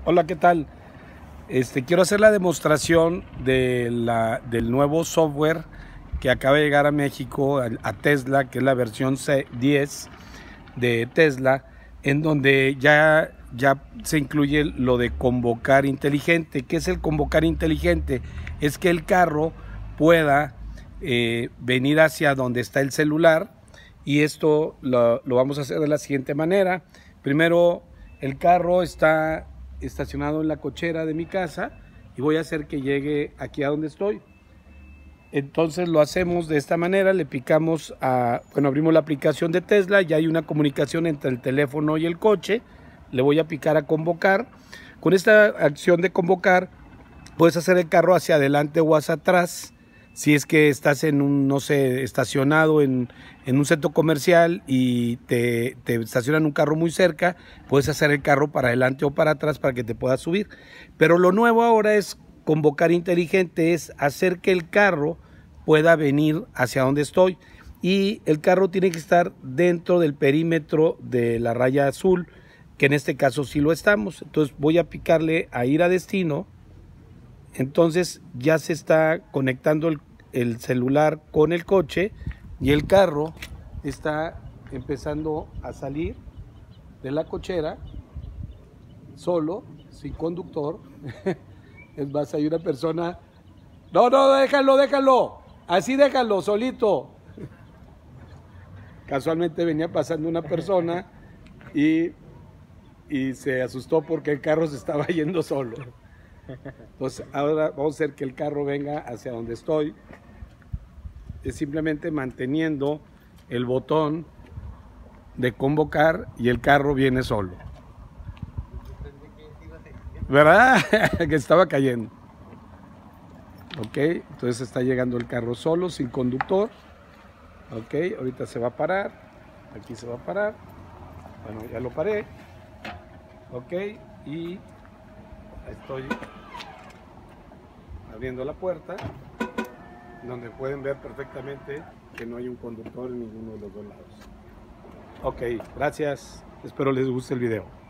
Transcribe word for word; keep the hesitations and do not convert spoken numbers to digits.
Hola, ¿qué tal? Este, quiero hacer la demostración de la, del nuevo software que acaba de llegar a México, a, a Tesla, que es la versión diez de Tesla, en donde ya, ya se incluye lo de convocar inteligente. ¿Qué es el convocar inteligente? Es que el carro pueda eh, venir hacia donde está el celular, y esto lo, lo vamos a hacer de la siguiente manera. Primero, el carro está estacionado en la cochera de mi casa y voy a hacer que llegue aquí a donde estoy. Entonces lo hacemos de esta manera, le picamos a, bueno, abrimos la aplicación de Tesla, ya hay una comunicación entre el teléfono y el coche, le voy a picar a convocar. Con esta acción de convocar, puedes hacer el carro hacia adelante o hacia atrás. Si es que estás en un, no sé, estacionado en, en un centro comercial y te, te estacionan un carro muy cerca, puedes hacer el carro para adelante o para atrás para que te puedas subir. Pero lo nuevo ahora es convocar inteligente, es hacer que el carro pueda venir hacia donde estoy. Y el carro tiene que estar dentro del perímetro de la raya azul, que en este caso sí lo estamos. Entonces voy a picarle a ir a destino. Entonces ya se está conectando el, el celular con el coche y el carro está empezando a salir de la cochera solo, sin conductor. Es más, hay una persona. No, no, déjalo, déjalo. Así déjalo, solito. Casualmente venía pasando una persona y, y se asustó porque el carro se estaba yendo solo. Entonces ahora vamos a hacer que el carro venga hacia donde estoy. Es simplemente manteniendo el botón de convocar y el carro viene solo. ¿Verdad? Que estaba cayendo. Ok, entonces está llegando el carro solo, sin conductor. Ok, ahorita se va a parar. Aquí se va a parar. Bueno, ya lo paré. Ok, y estoy abriendo la puerta, donde pueden ver perfectamente que no hay un conductor en ninguno de los dos lados. Ok, gracias. Espero les guste el video.